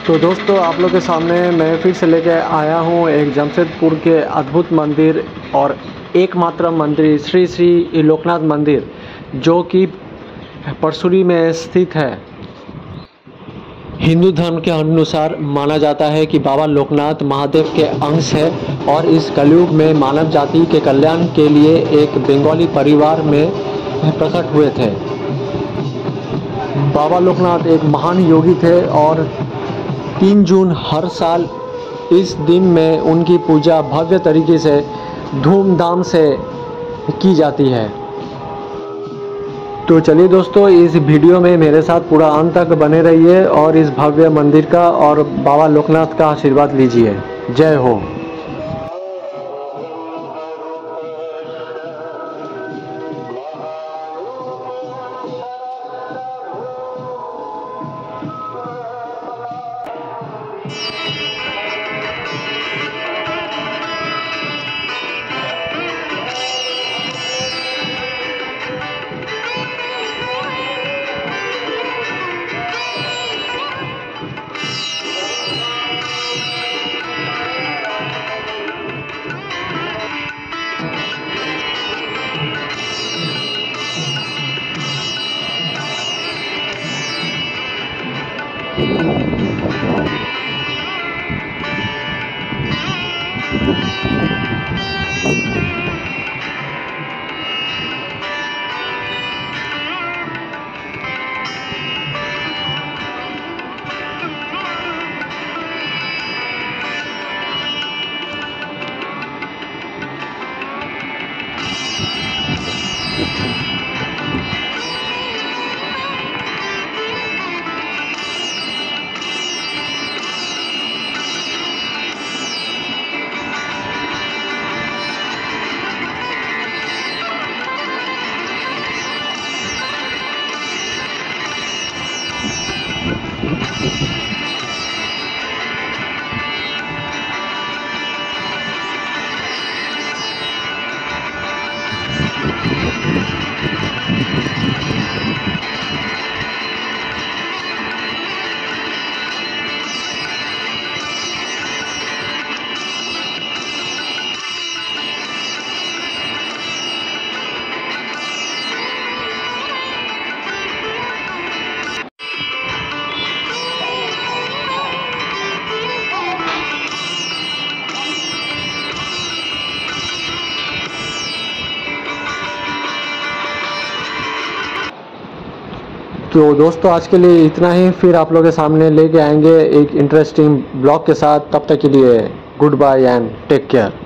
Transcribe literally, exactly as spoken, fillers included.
तो दोस्तों आप लोग के सामने मैं फिर से लेके आया हूँ एक जमशेदपुर के अद्भुत मंदिर और एकमात्र मंदिर श्री श्री लोकनाथ मंदिर, जो कि परसुरी में स्थित है। हिंदू धर्म के अनुसार माना जाता है कि बाबा लोकनाथ महादेव के अंश है और इस कलयुग में मानव जाति के कल्याण के लिए एक बंगाली परिवार में प्रकट हुए थे। बाबा लोकनाथ एक महान योगी थे और तीन जून हर साल इस दिन में उनकी पूजा भव्य तरीके से धूमधाम से की जाती है। तो चलिए दोस्तों, इस वीडियो में मेरे साथ पूरा अंत तक बने रहिए और इस भव्य मंदिर का और बाबा लोकनाथ का आशीर्वाद लीजिए। जय हो। तो दोस्तों आज के लिए इतना ही, फिर आप लोगों के सामने लेके आएंगे एक इंटरेस्टिंग ब्लॉग के साथ। तब तक के लिए good bye and take care.